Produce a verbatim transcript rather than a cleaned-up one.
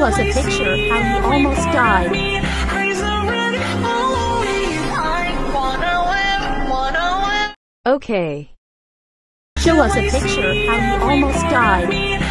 us a picture how you almost died. Okay. Show us a picture how you almost died.